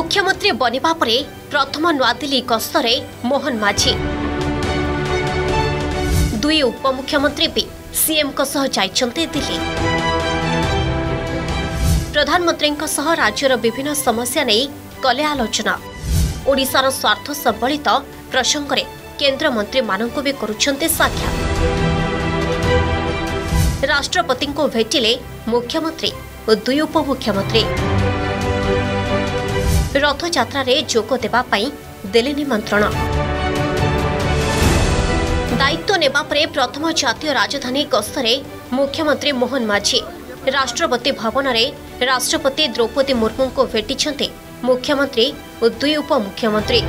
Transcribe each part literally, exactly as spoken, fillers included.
मुख्यमंत्री बनिबा परे प्रथम नुआदिल्ली गस्तरे मोहन माझी दुई उपमुख्यमंत्री भी सीएम को सह जाइछन्ते दिल्ली। प्रधानमंत्री सह राज्यर विभिन्न समस्या नहीं कले आलोचना। ओडिशार स्वार्थ संबलित प्रसंग में केंद्र मंत्री मानक भी करुछन्ते साक्षात। राष्ट्रपति को भेटिले मुख्यमंत्री और दुई उपमुख्यमंत्री। रथ यात्रा रे जोग देबा पई देले निमंत्रण। दायित्व नेबा परे प्रथम जातीय राजधानी गस्तरे मुख्यमंत्री मोहन माझी राष्ट्रपति भवन रे राष्ट्रपति द्रौपदी मुर्मू को भेटिछन्ते मुख्यमंत्री और दुई उपमुख्यमंत्री।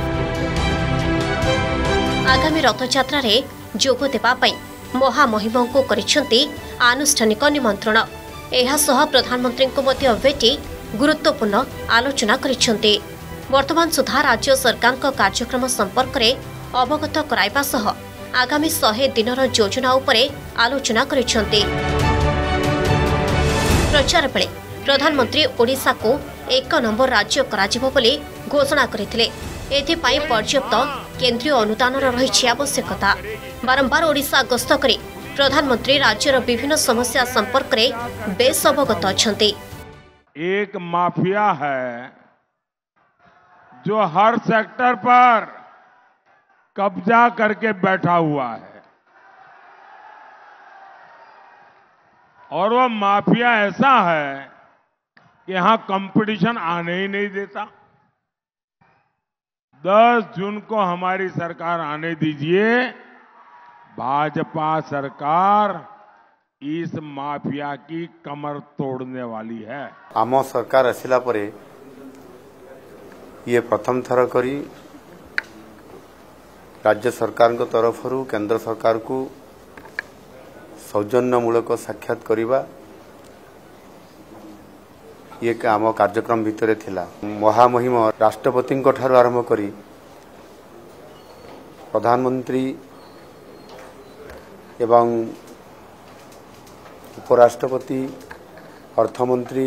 आगामी रथ यात्रा रे जोग देबा पई महामहिम को करिछन्ते आनुष्ठानिक निमंत्रण। एहा सह प्रधानमंत्री को मध्य भेटी गुरुत्वपूर्ण आलोचना करिछन्ते। वर्तमान सुधा राज्य सरकार का कार्यक्रम संपर्क में अवगत कराइबा सह आगामी सहे दिनर योजना उपरे आलोचना करिछन्ते। प्रचार बेले प्रधानमंत्री ओडिशा को एक नंबर राज्य कराजिबो बोली घोषणा करथिले। एथिपाई पर्याप्त केंद्रीय अनुदान रहिछि आवश्यकता। बारंबार ओडिशा गस्त करी प्रधानमंत्री राज्यर विभिन्न समस्या संपर्क में बेस अवगत अछन्ते। एक माफिया है जो हर सेक्टर पर कब्जा करके बैठा हुआ है और वह माफिया ऐसा है कि यहां कंपटीशन आने ही नहीं देता। दस जून को हमारी सरकार आने दीजिए। भाजपा सरकार इस माफिया की कमर तोड़ने वाली है। आम सरकार आसिला परे ये प्रथम थर करी राज्य सरकार को तरफ केंद्र सरकार को सौजन्यमूलक साक्षात करिबा ये आम कार्यक्रम भितर थिला। महामहिम राष्ट्रपति ठार आरंभ करी प्रधानमंत्री एवं उपराष्ट्रपति अर्थमंत्री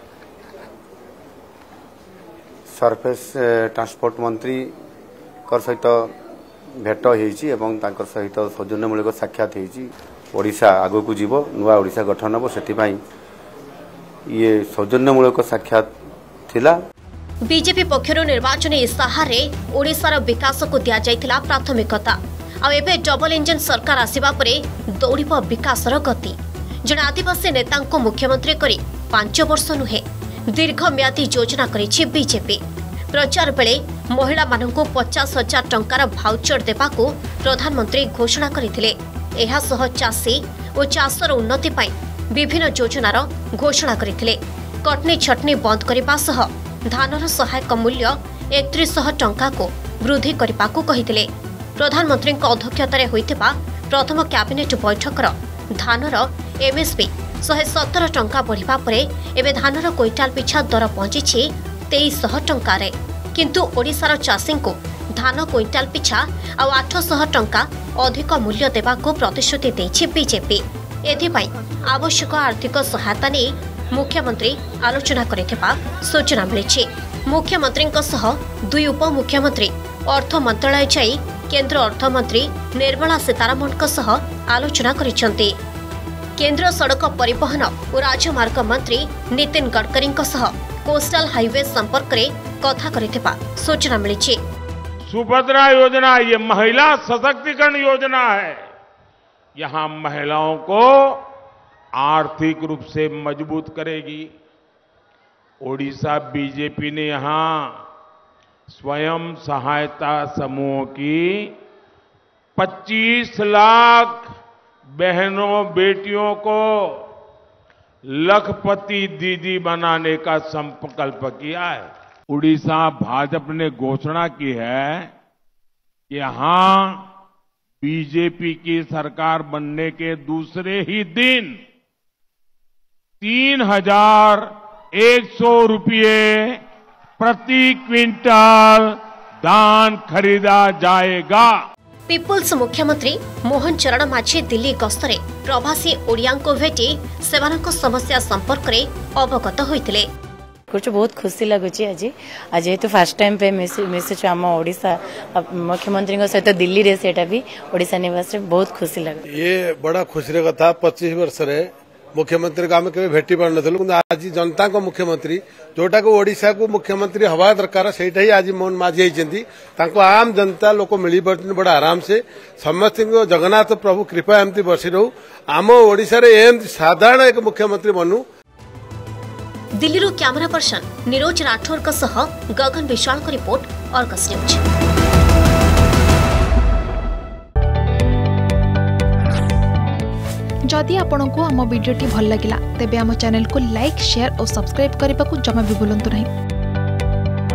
सरफेस ट्रांसपोर्ट मंत्री कर सहित भेट होईची एवं तांकर सहित सौजन्यमूलक साक्षात होईची। ओडिशा आगो को जीवो नुआ ओडिशा गठन हबो सेतिपाई ये सौजन्यमूलक साक्षात थिला। बीजेपी पक्षरु निर्वाचन इस्ताहार रे ओडिशार विकास को दिया जायतिला प्राथमिकता। आ एबे डबल इंजन सरकार आसीबा परे दौड़िबो विकासर गति। जने आदिवासी नेता को मुख्यमंत्री करी पांच वर्ष नुहे दीर्घम्यादी योजना करिछि बीजेपी। प्रचार बेले महिला मानकु पचास हजार टंकार भाउचर देबाकू प्रधानमंत्री घोषणा करथिले। एहा सह चाषी और चाषर उन्नति पाई विभिन्न योजनार घोषणा करथिले। कटनी छटनी बंद करबा सह धानर सहायक मूल्य एकत्रीस सौ टंका को वृद्धि करबाकू कहिथिले। प्रधानमंत्री अध्यक्षतार होइतिबा प्रथम कैबिनेट बैठकर धानर एमएसपी सौ सत्तर टंका बढ़िबा परे एबे धानर क्विंटाल पिछा दर पहुंची तेईस सौ टंका रे। किंतु ओडिशार चाषी को धान क्विंटाल पिछा आ आठ सौ टंका अधिक मूल्य देबाकू प्रतिश्रुति देछि बीजेपी। एथिपाई आवश्यक आर्थिक सहायता नै मुख्यमंत्री आलोचना करिथिबा सूचना मिलिछि। मुख्यमंत्री सह दुई उपमुख्यमंत्री अर्थ मंत्रालय जाई केंद्र अर्थमंत्री निर्मला सीतारमण सह आलोचना करिसेंते। केंद्र सड़क परिवहन और राजमार्ग मंत्री नितिन गडकरी सह कोस्टल हाईवे संपर्क में कथा करिथिबा सूचना मिलिछि। सुभद्रा योजना ये महिला सशक्तिकरण योजना है। यहाँ महिलाओं को आर्थिक रूप से मजबूत करेगी। ओडिशा बीजेपी ने यहाँ स्वयं सहायता समूह की पच्चीस लाख बहनों बेटियों को लखपति दीदी बनाने का संकल्प किया है। उड़ीसा भाजपा ने घोषणा की है कि यहां बीजेपी की सरकार बनने के दूसरे ही दिन तीन हजार एक सौ रुपये प्रति क्विंटल धान खरीदा जाएगा। पीपुल्स मुख्यमंत्री मोहन चरण माझी दिल्ली गस्तरे प्रवासी ओडिया को भेटी सेमानक समस्या संपर्क में अवगत होइतिले। कर बहुत खुशी लगुच आज आज जेहेतु फास्ट टाइम पे मिसुच आम ओडिशा मुख्यमंत्री सहित दिल्ली रे सेटा भी ओडिशा निवास रे बहुत खुशी लगे। ये बड़ा खुशी कथा पच्चीस वर्ष रे मुख्यमंत्री को आम के भेटी पार नथिलु कि आज जनता को मुख्यमंत्री जोटा को ओडिशा को मुख्यमंत्री हवा दरकार से आज मोहन माझी होती आम जनता लोक मिल बड़ा आराम से समस्त जगन्नाथ प्रभु कृपा एमती बसी रहू आम ओडिशा रे एमती साधारण एक मुख्यमंत्री बनू। दिल्ली कैमरा पर्सन निरोज राठौर गगन विश्वाल को रिपोर्ट अर्गस न्यूज। जदि आपंक आम भिडी भल लगा तेब आम चैनल को लाइक शेयर और सब्सक्राइब करने को जमा भी भूलु नहीं।